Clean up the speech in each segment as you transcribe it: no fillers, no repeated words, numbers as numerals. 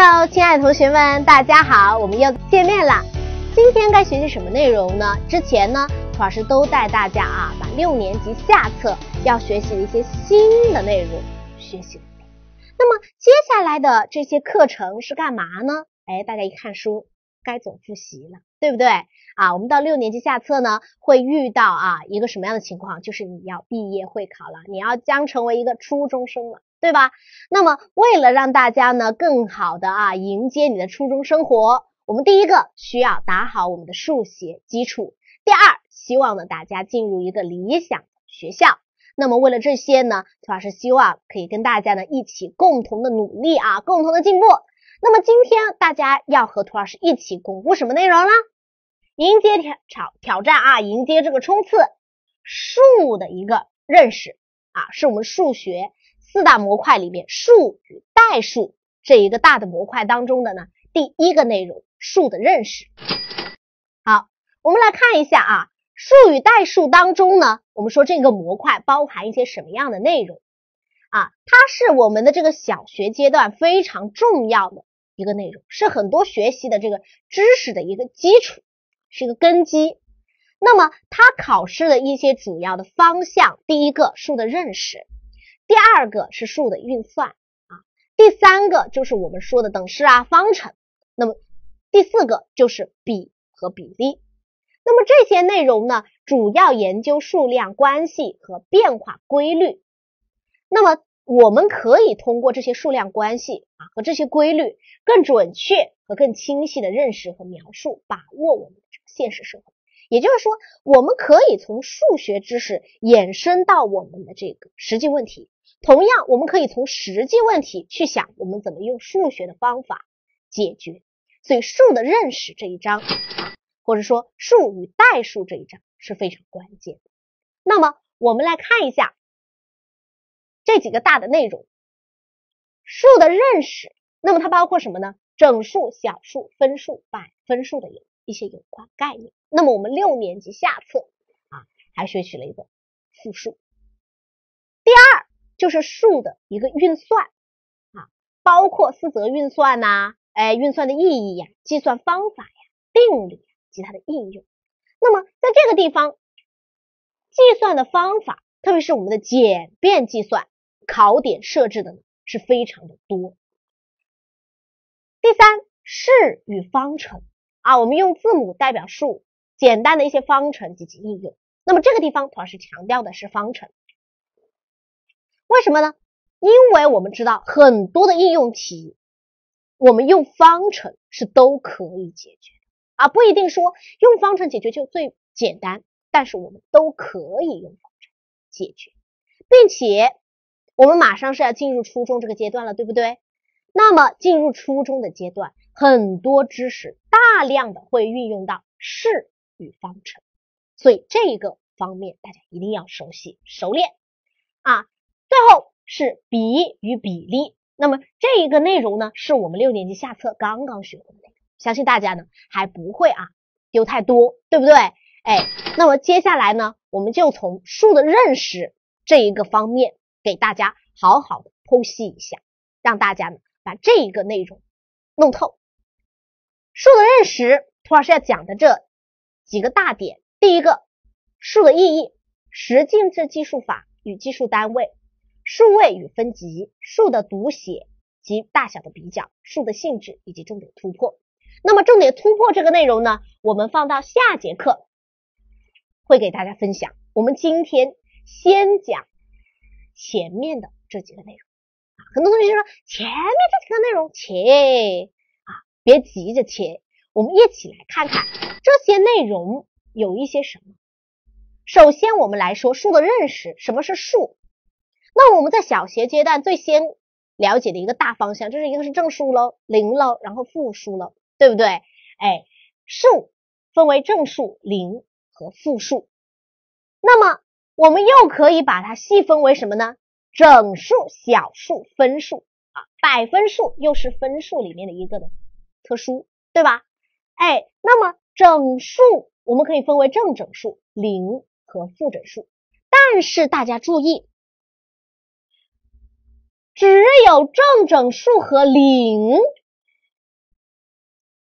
Hello， 亲爱的同学们，大家好，我们又见面了。今天该学习什么内容呢？之前呢，涂老师都带大家把6年级下册要学习的一些新的内容学习了。那么接下来的这些课程是干嘛呢？大家一看书，该总复习了，对不对？我们到6年级下册呢，会遇到一个什么样的情况？就是你要毕业会考了，你要将成为一个初中生了，对吧？那么为了让大家呢更好的迎接你的初中生活，我们第一个需要打好我们的数学基础，第二，希望呢大家进入一个理想的学校。那么为了这些呢，涂老师希望可以跟大家呢一起共同的努力共同的进步。那么今天大家要和涂老师一起巩固什么内容呢？迎接挑战迎接这个冲刺，数的一个认识是我们数学4大模块里面数与代数这一个大的模块当中的呢第一个内容，数的认识。好，我们来看一下数与代数当中呢，我们说这个模块包含一些什么样的内容它是我们的这个小学阶段非常重要的一个内容，是很多学习的这个知识的一个基础，是一个根基。那么它考试的一些主要的方向，第一个数的认识，第二个是数的运算第三个就是我们说的等式方程，那么第四个就是比和比例。那么这些内容呢，主要研究数量关系和变化规律。那么我们可以通过这些数量关系和这些规律，更准确和更清晰的认识和描述，把握我们的现实社会。也就是说，我们可以从数学知识衍生到我们的这个实际问题，同样我们可以从实际问题去想我们怎么用数学的方法解决。所以数的认识这一章或者说数与代数这一章是非常关键的。那么我们来看一下这几个大的内容。数的认识，那么它包括什么呢？整数、小数、分数、百分数的一些有关概念。那么我们6年级下册还学习了一个复数。第二就是数的一个运算包括四则运算运算的意义计算方法定理及它的应用。那么在这个地方，计算的方法，特别是我们的简便计算，考点设置的是非常的多。第三，式与方程我们用字母代表数，简单的一些方程及其应用。那么这个地方涂老师强调的是方程。为什么呢？因为我们知道很多的应用题我们用方程是都可以解决的不一定说用方程解决就最简单，但是我们都可以用方程解决，并且我们马上是要进入初中这个阶段了，对不对？那么进入初中的阶段，很多知识大量的会运用到式与方程，所以这个方面大家一定要熟悉熟练最后是比与比例。那么这一个内容呢，是我们6年级下册刚刚学过的内容，相信大家呢还不会丢太多，对不对？那么接下来呢，我们就从数的认识这一个方面给大家好好的剖析一下，让大家呢把这一个内容弄透。数的认识，涂老师要讲的这几个大点，第一个，数的意义，十进制计数法与计数单位，数位与分级，数的读写及大小的比较，数的性质以及重点突破。那么重点突破这个内容呢，我们放到下节课会给大家分享。我们今天先讲前面的这几个内容很多同学说前面这几个内容切别急着切，我们一起来看看这些内容有一些什么。首先我们来说数的认识，什么是数？那我们在小学阶段最先了解的一个大方向，就是一个是正数咯，零咯，然后负数咯，对不对？数分为正数、零和负数。那么我们又可以把它细分为什么呢？整数、小数、分数百分数又是分数里面的一个的特殊，对吧？那么整数我们可以分为正整数、零和负整数。但是大家注意，只有正整数和零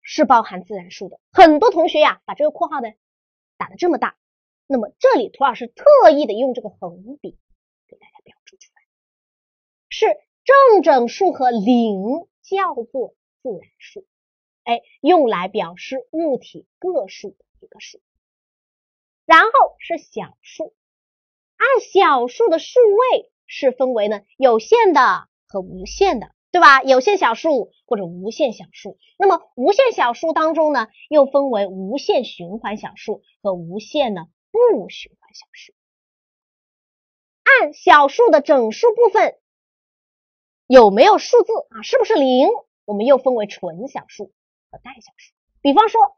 是包含自然数的。很多同学呀，把这个括号呢打得这么大，那么这里涂老师特意的用这个横笔给大家标注出来，是正整数和零叫做自然数，用来表示物体个数的一个数。然后是小数，按小数的数位是分为呢有限的和无限的，对吧？有限小数或者无限小数。那么无限小数当中呢，又分为无限循环小数和无限的不循环小数。按小数的整数部分有没有数字啊？是不是零？我们又分为纯小数和代小数。比方说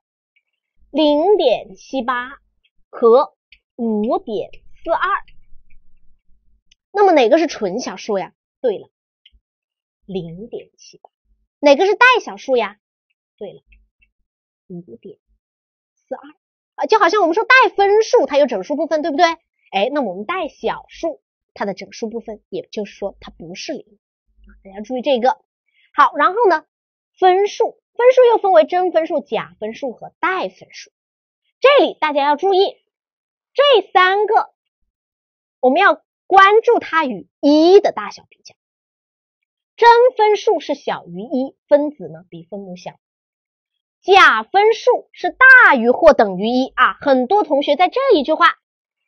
0.78 和 5.42， 那么哪个是纯小数呀？对了， 0.78。 哪个是代小数呀？对了， 5.42。 就好像我们说代分数它有整数部分，对不对？那么我们代小数它的整数部分，也就是说它不是零，大家注意这个。好，然后呢，分数又分为真分数、假分数和代分数。这里大家要注意，这三个我们要关注它与一的大小比较。真分数是小于一，分子呢比分母小。假分数是大于或等于一啊，很多同学在这一句话，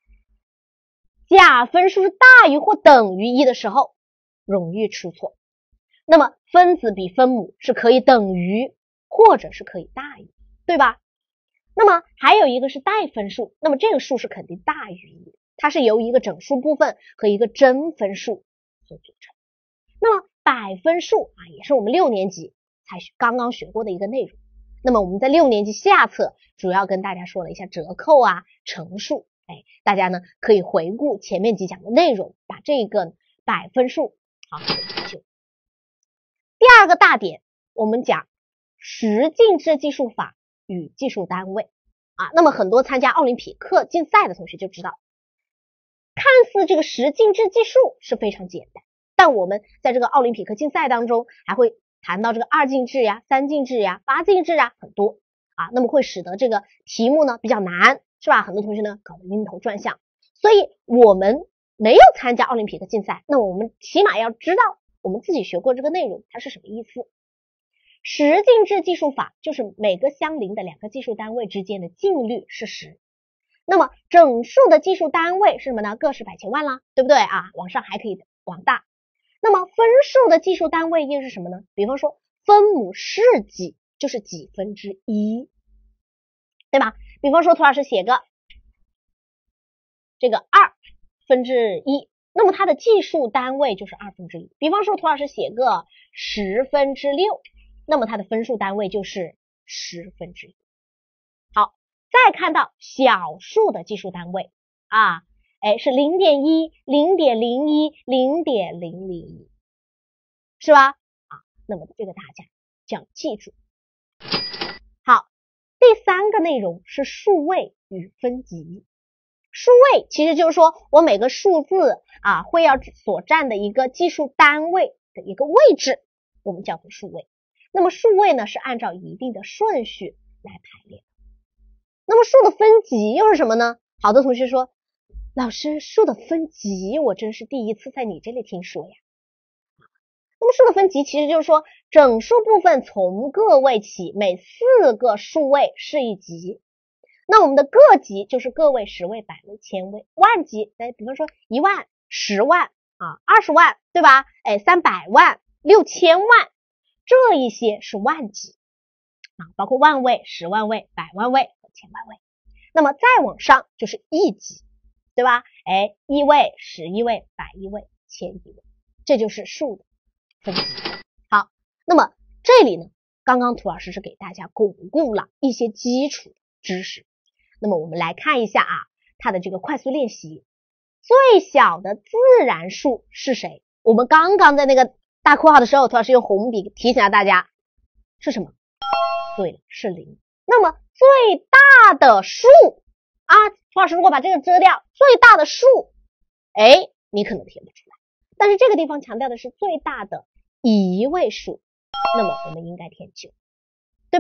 假分数是大于或等于一的时候容易出错。那么分子比分母是可以等于或者是可以大于，对吧？那么还有一个是代分数，那么这个数是肯定大于一，它是由一个整数部分和一个真分数所组成。那么百分数啊，也是我们6年级才刚刚学过的一个内容。那么我们在6年级下册主要跟大家说了一下折扣啊、乘数，大家呢可以回顾前面几讲的内容，把这个百分数好好的研究。第二个大点，我们讲十进制计数法与计数单位啊。那么很多参加奥林匹克竞赛的同学就知道，看似这个十进制计数是非常简单，但我们在这个奥林匹克竞赛当中还会谈到这个2进制呀、3进制呀、8进制啊，很多啊，那么会使得这个题目呢比较难，是吧？很多同学呢搞得晕头转向。所以我们没有参加奥林匹克竞赛，那我们起码要知道我们自己学过这个内容它是什么意思。十进制计数法就是每个相邻的2个计数单位之间的进率是10。那么整数的计数单位是什么呢？个十百千万啦，对不对啊？往上还可以往大。那么分数的计数单位又是什么呢？比方说分母是几，就是几分之一，对吧？比方说涂老师写个这个2分之1，那么它的计数单位就是2分之1。比方说涂老师写个10分之6，那么它的分数单位就是10分之1。好，再看到小数的计数单位啊，是 0.1、0.01、0.001， 是吧？那么这个大家就要记住。好，第三个内容是数位与分级。数位其实就是说我每个数字啊会要所占的一个计数单位的一个位置，我们叫做数位。那么数位呢是按照一定的顺序来排列。那么数的分级又是什么呢？好多同学说，老师，数的分级我真是第一次在你这里听说呀。那么数的分级其实就是说整数部分从个位起，每4个数位是一级。那我们的个级就是个位、十位、百位、千位。万级，比方说1万、10万啊、20万，对吧？300万、6000万，这一些是万级啊，包括万位、10万位、百万位和千万位。那么再往上就是亿级，对吧？1位、10亿位、百亿位、千亿位，这就是数的分级。好，那么这里呢，刚刚涂老师是给大家巩固了一些基础知识。那么我们来看一下啊，它的这个快速练习。最小的自然数是谁？我们刚刚在那个大括号的时候，涂老师用红笔提醒了大家，是什么？对了，是0。那么最大的数啊，涂老师如果把这个遮掉，最大的数，你可能填不出来。但是这个地方强调的是最大的1位数，那么我们应该填9，对吧？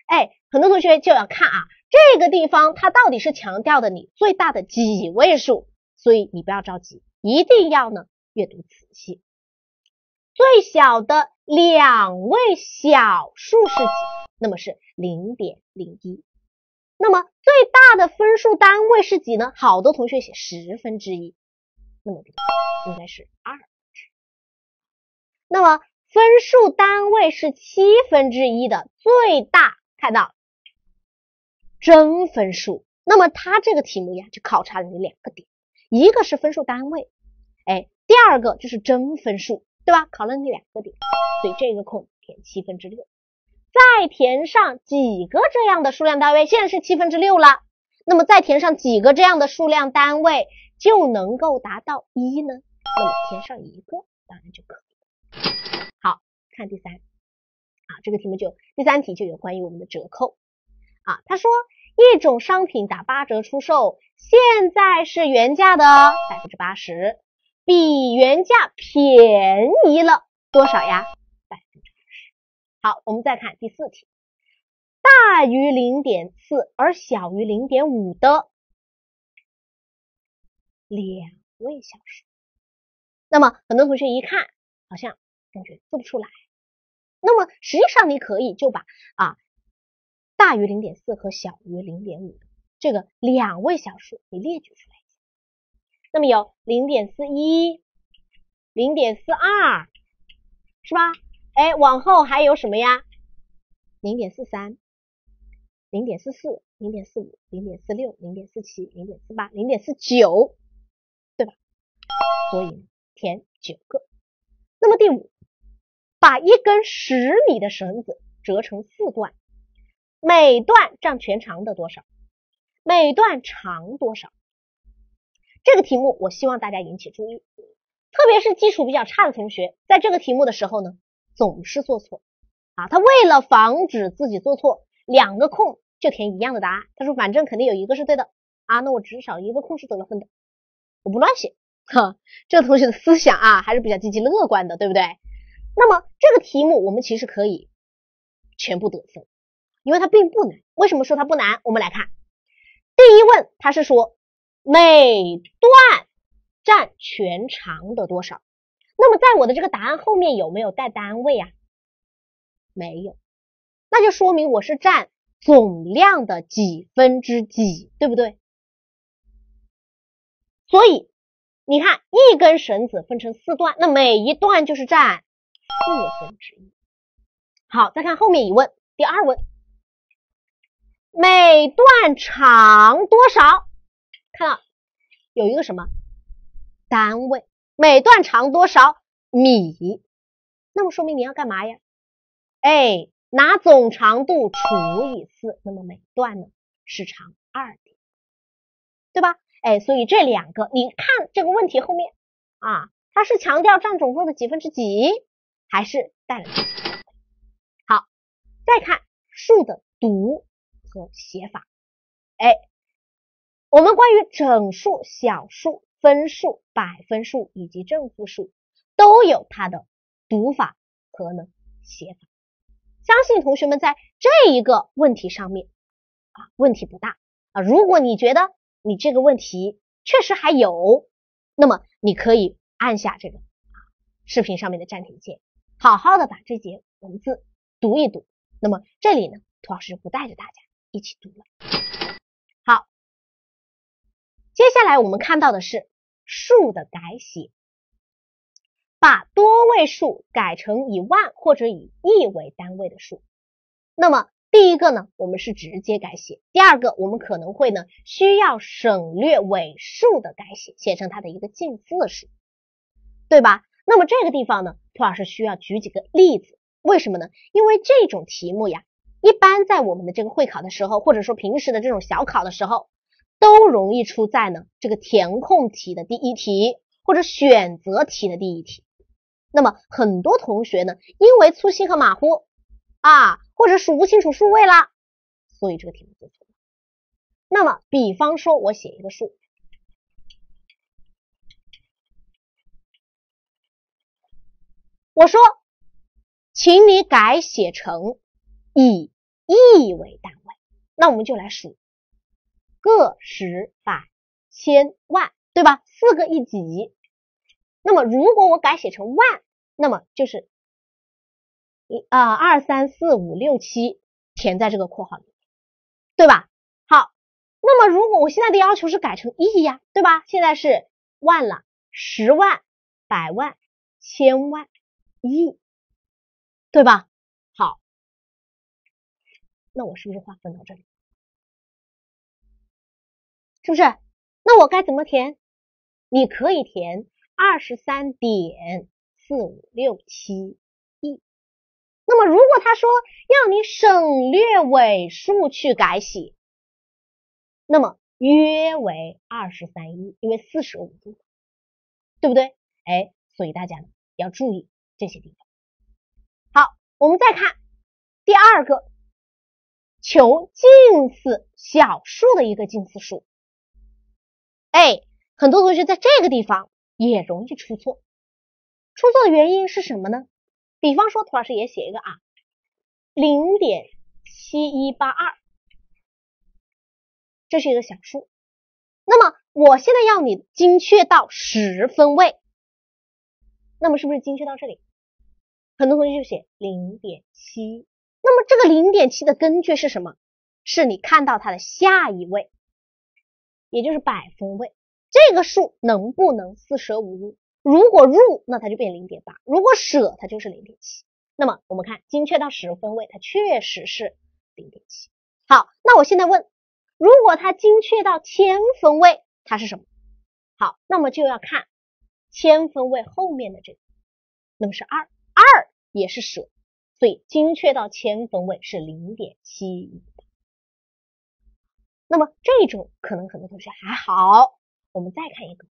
很多同学就要看啊，这个地方它到底是强调的你最大的几位数，所以你不要着急，一定要呢阅读仔细。最小的2位小数是几？那么是 0.01。那么最大的分数单位是几呢？好多同学写1/10，那么应该是2。那么分数单位是1/7的最大，看到真分数。那么它这个题目呀，就考察了你2个点，一个是分数单位，第二个就是真分数，对吧？考了你2个点，所以这个空填6/7。再填上几个这样的数量单位，现在是6/7了，那么再填上几个这样的数量单位就能够达到1呢？那么填上1个当然就可以了。好，看第3这个题目第3题就有关于我们的折扣他说一种商品打8折出售，现在是原价的 80%， 比原价便宜了多少呀？ 20%。 好，我们再看第4题，大于 0.4 而小于 0.5 的2位小数。那么很多同学一看好像感觉做不出来，那么实际上你可以就把大于 0.4 和小于 0.5 的这个2位小数你列举出来一下。那么有 0.41 0.42 是吧？往后还有什么呀？ 0.43 0.44 0.45 0.46 0.47 0.48 0.49， 对吧？所以填9个。那么第5，把一根10米的绳子折成4段，每段占全长的多少？每段长多少？这个题目我希望大家引起注意，特别是基础比较差的同学，在这个题目的时候呢，总是做错他为了防止自己做错，2个空就填一样的答案。他说反正肯定有一个是对的那我至少1个空是得了分的，我不乱写。这个同学的思想还是比较积极乐观的，对不对？那么这个题目我们其实可以全部得分，因为它并不难。为什么说它不难？我们来看第一问，它是说每段占全长的多少。那么在我的这个答案后面有没有带单位没有，那就说明我是占总量的几分之几，对不对？所以你看一根绳子分成4段，那每一段就是占1/4。好，再看后面一问，第2问，每段长多少？看到有一个什么单位，每段长多少米？那么说明你要干嘛呀？拿总长度除以4，那么每段呢是长2点，对吧？所以这2个，你看这个问题后面它是强调占总数的几分之几，还是带了这些？好，再看数的读和写法。我们关于整数、小数、分数、百分数以及正负数都有它的读法和写法。相信同学们在这一个问题上面问题不大如果你觉得你这个问题确实还有，那么你可以按下这个视频上面的暂停键，好好的把这节文字读一读。那么这里呢，涂老师就不带着大家一起读了。好，接下来我们看到的是数的改写，把多位数改成以万或者以亿为单位的数。那么第一个呢，我们是直接改写，第二个我们可能会需要省略尾数的改写，写成它的一个近似数，对吧？那么这个地方呢，涂老师需要举几个例子。为什么呢？因为这种题目呀，一般在我们的这个会考的时候，或者说平时的这种小考的时候，都容易出在这个填空题的第一题或者选择题的第一题。那么很多同学呢，因为粗心和马虎或者数不清楚数位啦，所以这个题目做错了。那么比方说我写一个数，我说请你改写成以亿为单位。那我们就来数个、十、百、千、万，对吧？4个一级。那么如果我改写成万，那么就是2、3、4、5、6、7填在这个括号里，对吧？好，那么如果我现在的要求是改成亿呀，对吧？现在是万了，10万、100万、1000万、亿，对吧？好，那我是不是划分到这里？是不是？那我该怎么填？你可以填23.4567亿。那么如果他说要你省略尾数去改写，那么约为23亿，因为45度，对不对？所以大家呢要注意这些地方。好，我们再看第二个，求近似小数的一个近似数。很多同学在这个地方也容易出错。出错的原因是什么呢？比方说，涂老师也写一个0.7182，这是一个小数。那么我现在要你精确到10分位，那么是不是精确到这里？很多同学就写0.7，那么这个0.7的根据是什么？是你看到它的下一位，也就是百分位。这个数能不能四舍五入？如果入，那它就变 0.8， 如果舍，它就是 0.7。 那么我们看精确到10分位，它确实是 0.7。 好，那我现在问，如果它精确到1000分位，它是什么？好，那么就要看1000分位后面的这个，那么是2，2也是舍，所以精确到1000分位是 0.718。 那么这种可能很多同学还好。我们再看一个，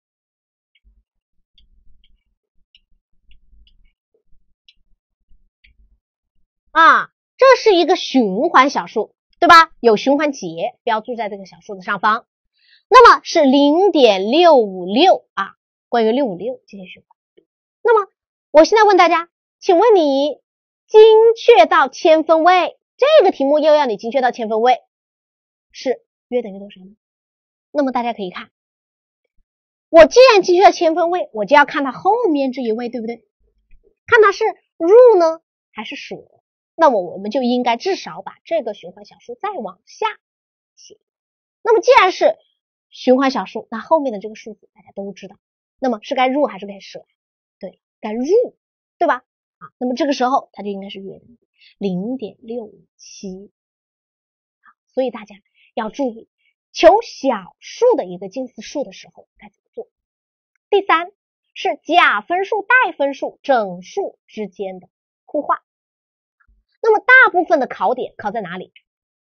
这是一个循环小数，对吧？有循环节标注在这个小数的上方，那么是 0.656 关于656这些循环。那么我现在问大家，请问你精确到1000分位，这个题目又要你精确到1000分位，是约等于多少呢？那么大家可以看，我既然精确到1000分位，我就要看它后面这一位，对不对？看它是入呢还是舍，那么我们就应该至少把这个循环小数再往下写。那么既然是循环小数，那后面的这个数字大家都知道，那么是该入还是该舍？对，该入，对吧？那么这个时候它就应该是约等于 0.657。所以大家要注意求小数的一个近似数的时候该怎么做。第三是甲分数、代分数、整数之间的互化。那么大部分的考点考在哪里？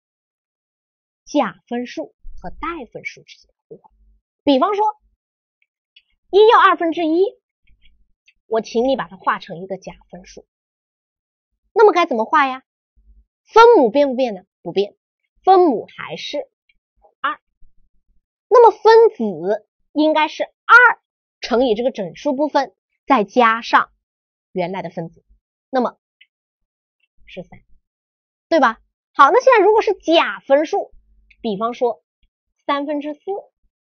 甲分数和代分数之间的互化。比方说1要1/2，我请你把它化成一个甲分数，那么该怎么化呀？分母变不变呢？不变，分母还是2。那么分子应该是2乘以这个整数部分，再加上原来的分子，那么是3，对吧？好，那现在如果是甲分数，比方说4/3，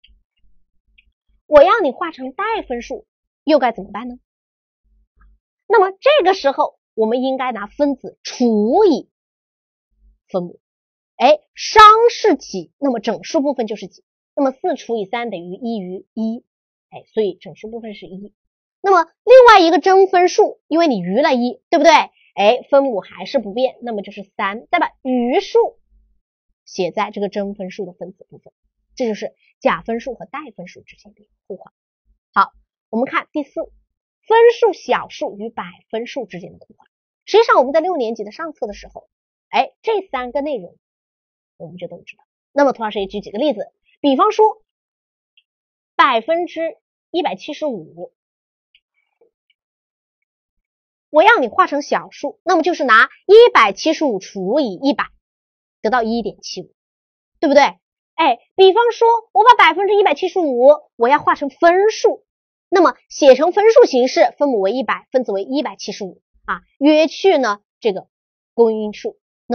我要你化成代分数，又该怎么办呢？那么这个时候我们应该拿分子除以分母，商是几，那么整数部分就是几，那么4除以3等于1于1，所以整数部分是1。那么另外一个真分数，因为你余了1，对不对？分母还是不变，那么就是3，再把余数写在这个真分数的分子部分，这就是甲分数和代分数之间的互化。好，我们看第4，分数小数与百分数之间的互化。实际上我们在6年级的上册的时候，这3个内容我们就都知道。那么涂老师也举几个例子，比方说175%，我要你化成小数，那么就是拿175除以100，得到 1.75， 对不对？比方说我把175%我要化成分数，那么写成分数形式，分母为100，分子为175，约去呢这个公因数，那么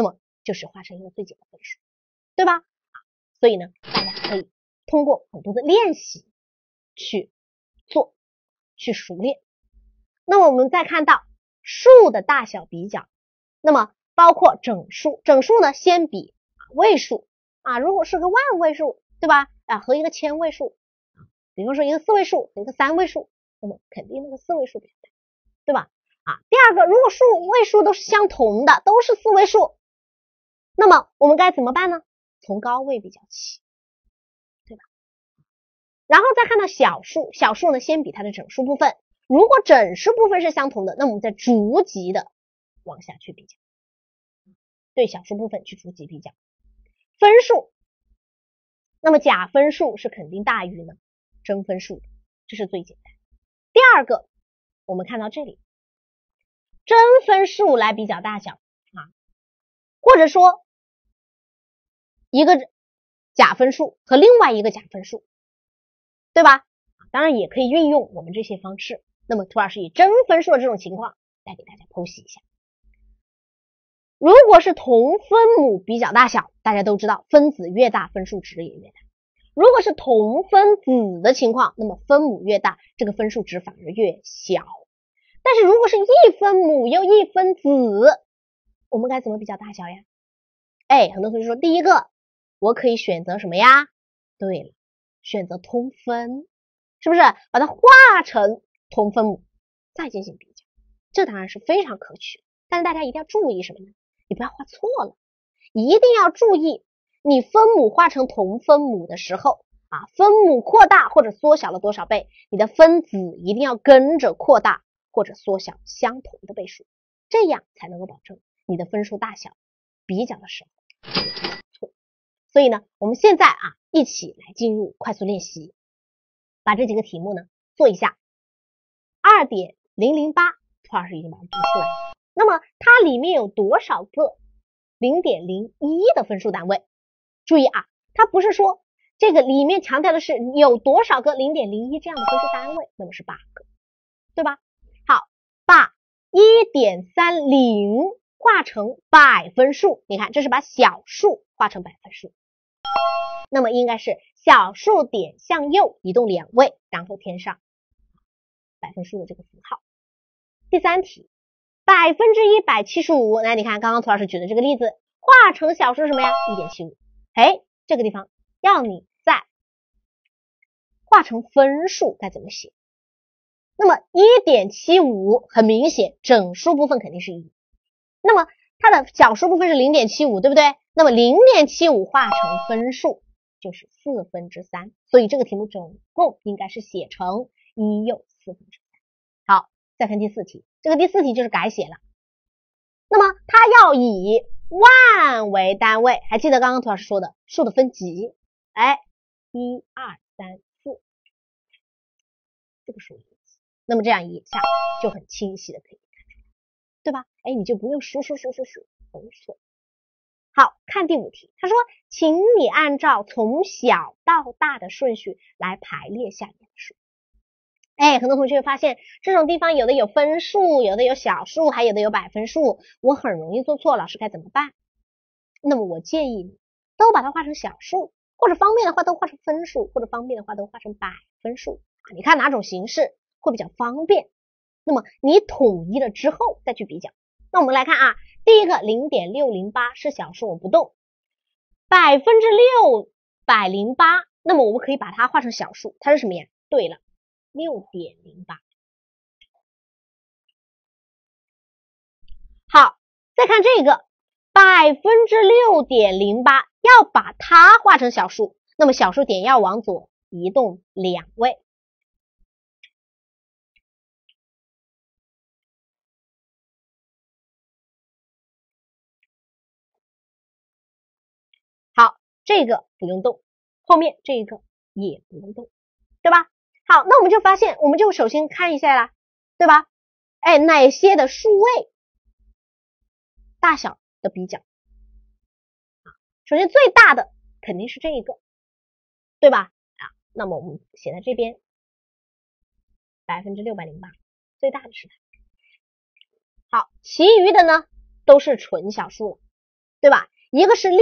就是化成一个最简的分数，对吧？所以呢，大家可以通过很多的练习去做，去熟练。那么我们再看到数的大小比较，那么包括整数，整数呢先比位数啊，如果是个万位数，对吧？和一个千位数，比方说一个4位数和一个3位数，那么肯定那个4位数比较大，对吧？第二个，如果位数都是相同的，都是4位数，那么我们该怎么办呢？从高位比较起，对吧？然后再看到小数，小数呢先比它的整数部分，如果整数部分是相同的，那么我们再逐级的往下去比较，对小数部分去逐级比较。分数，那么假分数是肯定大于呢真分数的，这是最简单。第二个，我们看到这里，真分数来比较大小或者说一个假分数和另外一个假分数，对吧？当然也可以运用我们这些方式。那么涂老师以真分数的这种情况来给大家剖析一下。如果是同分母比较大小，大家都知道分子越大分数值也越大。如果是同分子的情况，那么分母越大，这个分数值反而越小。但是如果是一分母又一分子，我们该怎么比较大小呀？很多同学说，第一个我可以选择什么呀？对了，选择通分，是不是把它化成同分母再进行比较？这当然是非常可取，但是大家一定要注意什么呢？你不要画错了，一定要注意你分母化成同分母的时候分母扩大或者缩小了多少倍，你的分子一定要跟着扩大或者缩小相同的倍数，这样才能够保证你的分数大小比较的时候错。所以呢，我们现在一起来进入快速练习，把这几个题目呢做一下。2.008，涂老师已经把它读出来了。那么它里面有多少个 0.01 的分数单位？注意它不是说这个里面强调的是有多少个 0.01 这样的分数单位，那么是8个，对吧？好，把 1.30 化成百分数，你看这是把小数化成百分数，那么应该是小数点向右移动2位，然后填上百分数的这个符号。第三题，175%，来你看刚刚涂老师举的这个例子，化成小数什么呀？ 1.75， 这个地方要你再化成分数该怎么写？那么 1.75 很明显整数部分肯定是1，那么它的小数部分是 0.75， 对不对？那么 0.75 化成分数就是3/4，所以这个题目总共应该是写成1又4/4。好，再看第4题，这个第4题就是改写了。那么它要以万为单位，还记得刚刚涂老师说的数的分级，1、2、3、4，这个数的分级。那么这样一下就很清晰的可以看出来，对吧？你就不用数，都错。好，看第5题，他说，请你按照从小到大的顺序来排列下面的数。很多同学发现这种地方有的有分数，有的有小数，还有的有百分数，我很容易做错，老师该怎么办？那么我建议你都把它画成小数，或者方便的话都画成分数，或者方便的话都画成百分数，你看哪种形式会比较方便，那么你统一了之后再去比较。那我们来看第一个 0.608 是小数，我不动，608%，那么我们可以把它画成小数，它是什么呀？对了，6.08。好，再看这个 6.08%， 要把它画成小数，那么小数点要往左移动2位。好，这个不用动，后面这个也不用动，对吧？好，那我们就发现，我们就首先看一下啦，对吧？哪些的数位大小的比较，首先最大的肯定是这一个，对吧？那么我们写在这边 608%， 最大的是它。好，其余的呢都是纯小数了，对吧？ 一个是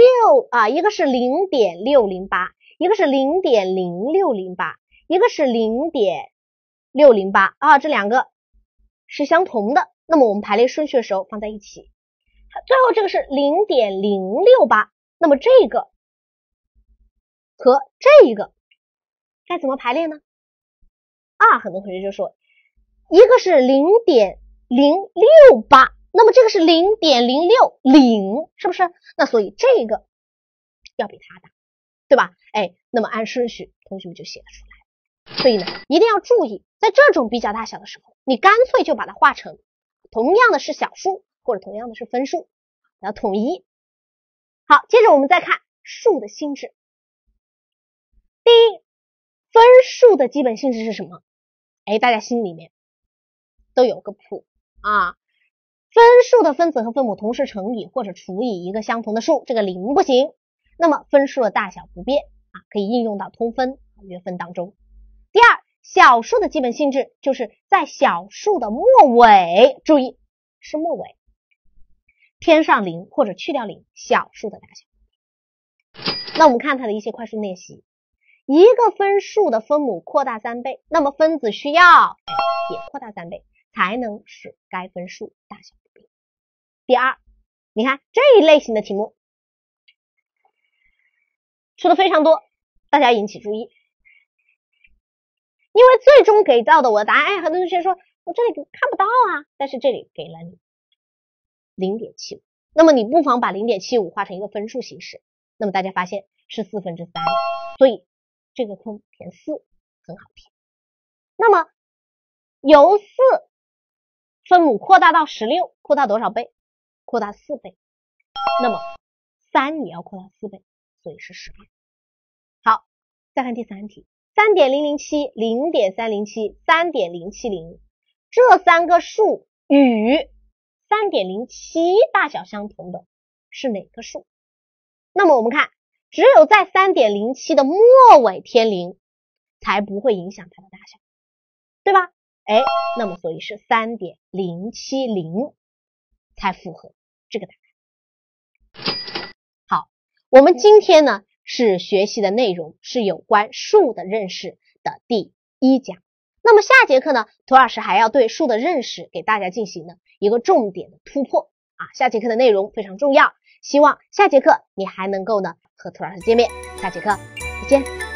0.608，一个是0.0608，一个是0.608啊，这两个是相同的，那么我们排列顺序的时候放在一起。最后这个是0.068，那么这个和这个该怎么排列呢？啊，很多同学就说一个是0.068，那么这个是0.060，是不是？那所以这个要比它大，对吧？哎，那么按顺序同学们就写得出来。所以呢，一定要注意，在这种比较大小的时候，你干脆就把它画成同样的是小数或者同样的是分数，要统一。好，接着我们再看数的性质。第一，分数的基本性质是什么？哎，大家心里面都有个谱啊。分数的分子和分母同时乘以或者除以一个相同的数，这个0不行。那么分数的大小不变啊，可以应用到通分、约分当中。第二，小数的基本性质就是在小数的末尾，注意是末尾，添上0或者去掉0，小数的大小。那我们看它的一些快速练习。一个分数的分母扩大3倍，那么分子需要也扩大3倍，才能使该分数大小不变。第二，你看这一类型的题目出的非常多，大家引起注意。因为最终给到的我的答案，很多同学说我这里看不到啊，但是这里给了你 0.75， 那么你不妨把 0.75 画成一个分数形式，那么大家发现是3/4，所以这个空填4很好填。那么由4分母扩大到16，扩大多少倍？扩大4倍。那么3也要扩大4倍，所以是12。好，再看第3题。3.007、0.307、3.070，这三个数与 3.07 大小相同的是哪个数？那么我们看，只有在 3.07 的末尾添0，才不会影响它的大小，对吧？哎，那么所以是 3.070 才符合这个答案。好，我们今天呢是学习的内容是有关数的认识的第1讲。那么下节课呢，涂老师还要对数的认识给大家进行呢一个重点的突破啊，下节课的内容非常重要，希望下节课你还能够呢和涂老师见面。下节课再见。